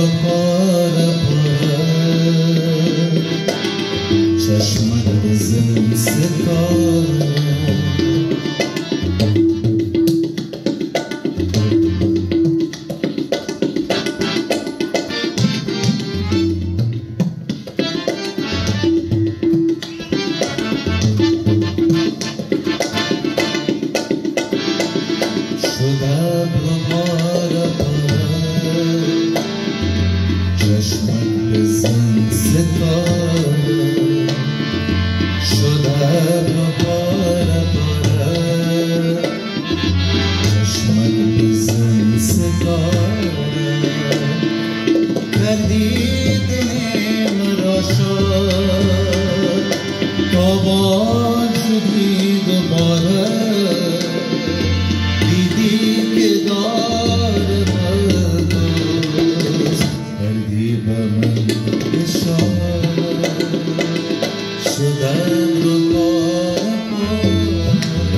رو پاره پاره چشمت بزن ستاره شدم رو پاره پاره چشمت بزن ستاره شدم رو پاره پاره چشمت بزن ستاره کردی دلم را شد تابان شدی دوباره دیدی که داره مردست کردی به من اشاره شدم رو پاره پاره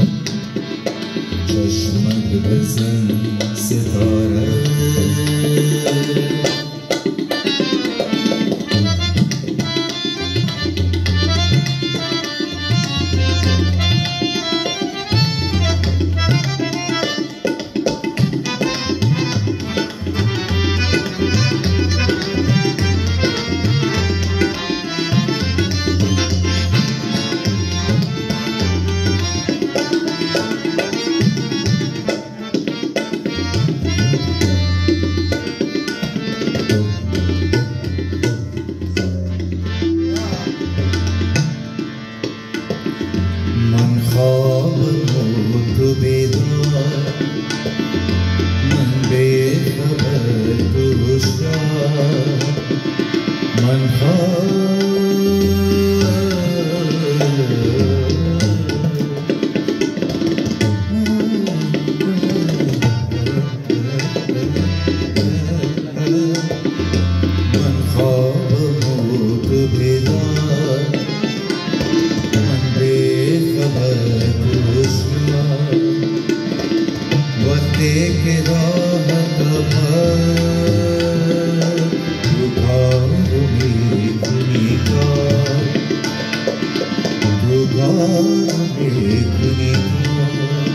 چشمت بزن ستاره من خواب تو بیدار من بیخبر تو هوشیار من خواب تو بیدار وقتی که راه قمر تو کارو میکنی کار تو کارو میکنی کار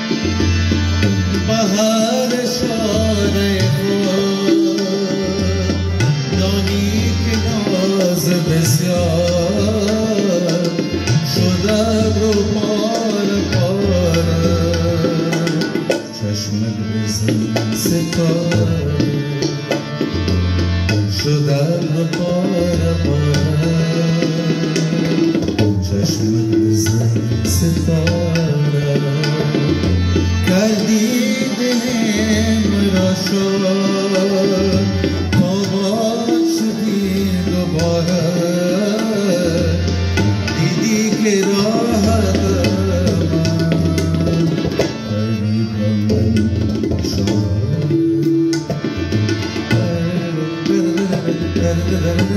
بهار شانه خود دانی که ناز بسیار شدم رو پاره پاره چشمت بزن ستاره شدم رو پاره پاره چشمت بزن ستاره کردی دلم را شد آباد شدی دوباره دیدی که راه da da da